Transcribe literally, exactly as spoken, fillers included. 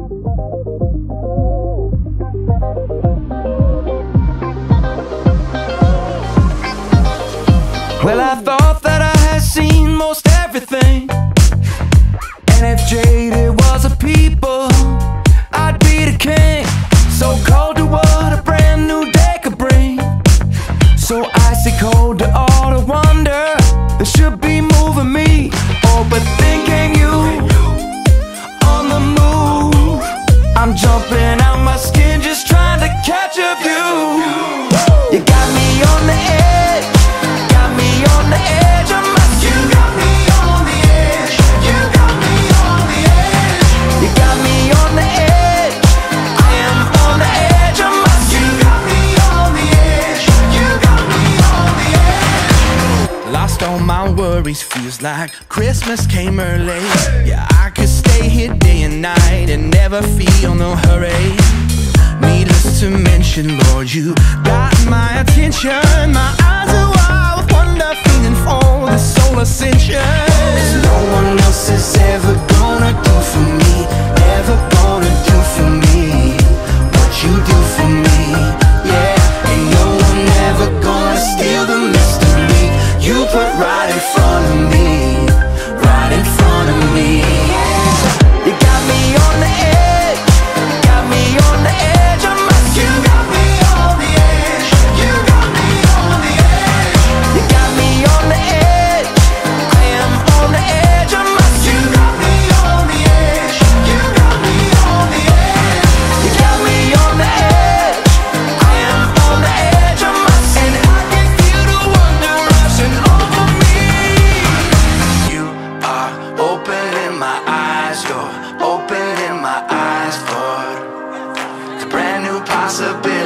Well, I thought that I had seen most everything, and if jaded was a people, I'd be the king. So cold to what a brand new day could bring, so icy cold to all the wonder that should be moving me. Oh, but thinking you on the move, I'm jumping out my skin just trying to catch a view. You got me on the edge, got me on the edge of my seat. You got me on the edge, you got me on the edge. You got me on the edge, I am on the edge of my seat. You got me on the edge, you got me on the edge. Lost all my worries, feels like Christmas came early. Yeah, I could stay here day and night and never feel no hurry. Needless to mention, Lord, you got my attention. My eyes are wild with wonder, feeling for the soul ascension. 'Cause no one else is ever gonna do for me, ever gonna do for me what you do for me. Yeah, ain't no one ever gonna steal the mystery you put right in front of me, right in front of me. You got me on the edge, got me on the edge of my seat. You got me on the edge, you got me on the edge. You got me on the edge, I am on the edge of my seat. You got me on the edge, you got me on the edge. You got me on the edge, I am on the edge of my seat. And I can feel the wonder rushing over me. You are opening my eyes, you're opening my eyes for the brand new possibility.